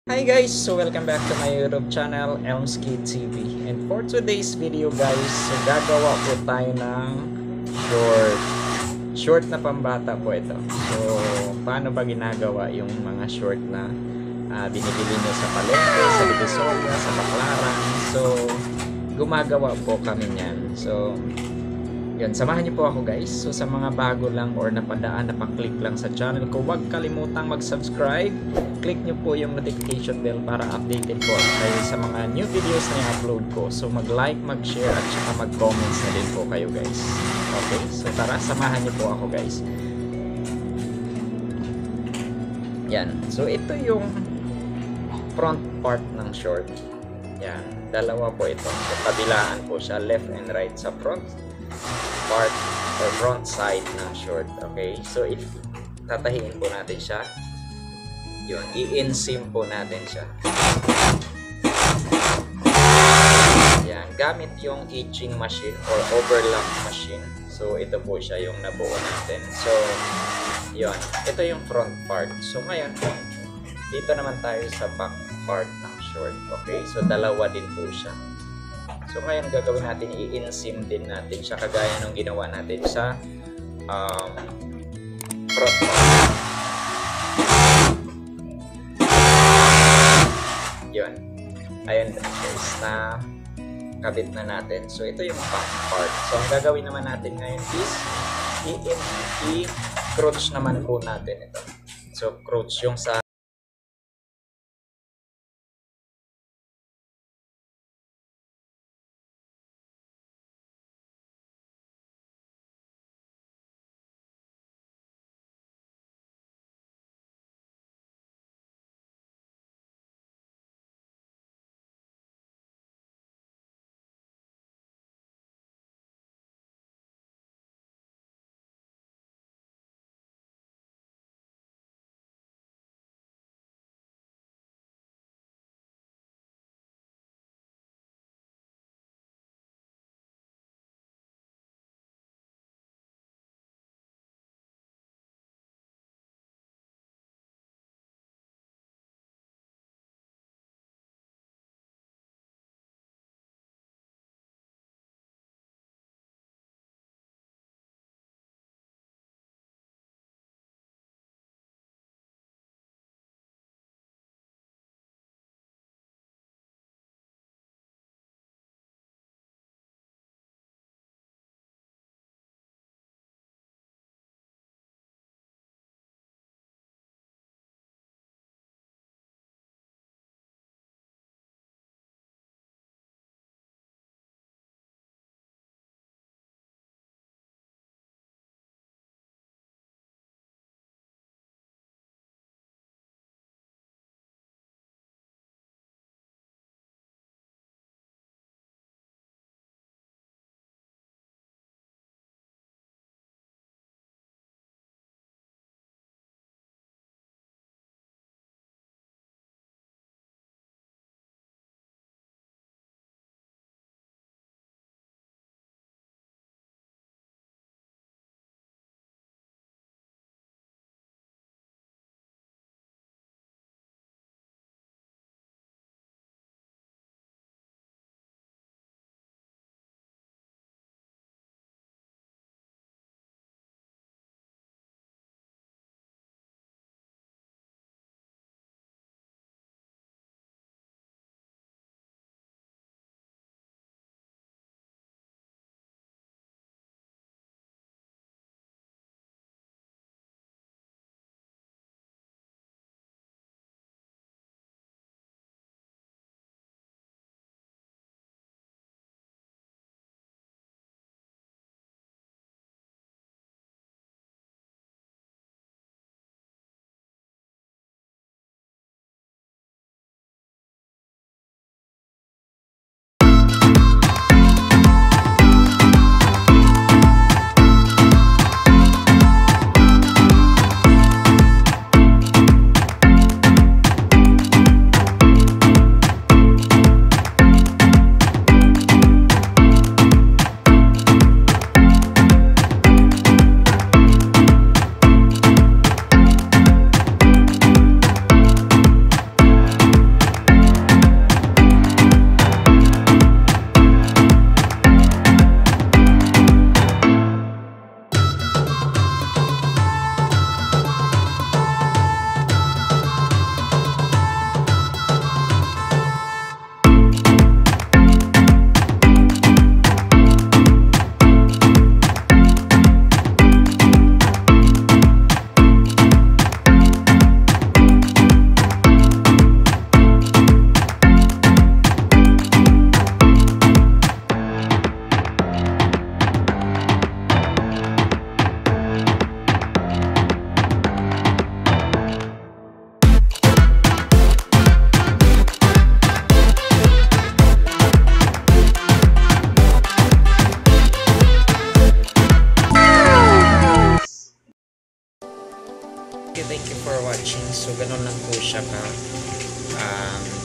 Hi guys! So welcome back to my YouTube channel, Elmski TV. And for today's video guys, so gagawa po tayo ng short. Short na pambata po ito. So paano ba ginagawa yung mga short na binibili nyo sa palengke, sa Divisoria, sa Baclaran. So gumagawa po kami niyan. So yun, samahan niyo po ako guys. So sa mga bago lang or napadaan, napaklik lang sa channel ko, huwag kalimutang mag-subscribe. Click niyo po yung notification bell para updated po kayo sa mga new videos na i-upload ko. So mag-like, mag-share at saka mag-comments na din po kayo guys. Okay, so tara, samahan niyo po ako guys. Yan, so ito yung front part ng short. Yan, dalawa po ito. So kabilaan po siya, left and right sa front part or front side ng short. Okay, so if tatahiin po natin siya, yun, i-inseam po natin siya. Yan, gamit yung etching machine or overlock machine. So ito po siya yung nabuo natin. So yun, ito yung front part. So ngayon, dito naman tayo sa back part ng short. Okay, so dalawa din po siya. So ngayon gagawin natin, i-inseam din natin siya kagaya ng ginawa natin sa front part. Yun. Ayun guys, na kabit na natin. So ito yung back part. So ang gagawin naman natin ngayon is i-crotch naman po natin ito. So crotch yung sa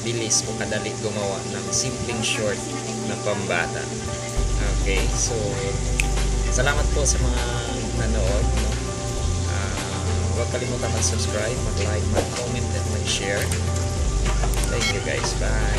bilis o kadali gumawa ng simpleng short na pambata. Okay, so salamat po sa mga nanood, no? Huwag kalimutan mag-subscribe, mag-like, mag-comment, at mag-share. Thank you guys. Bye!